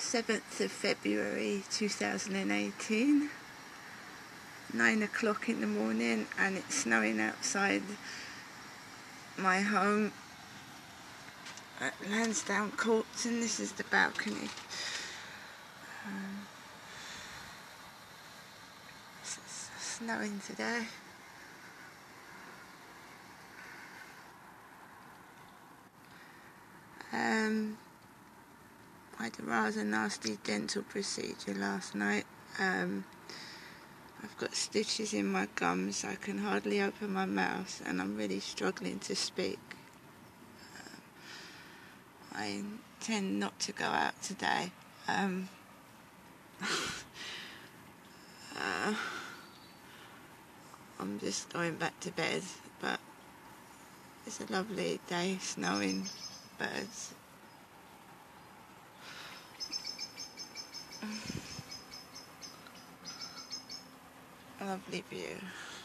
7th of February 2018, 9 o'clock in the morning, and it's snowing outside my home at Lansdowne Courts, and this is the balcony. It's snowing today. I had a rather nasty dental procedure last night. I've got stitches in my gums. I can hardly open my mouth, and I'm really struggling to speak. I intend not to go out today. I'm just going back to bed, but it's a lovely day, snowing, birds. A lovely view.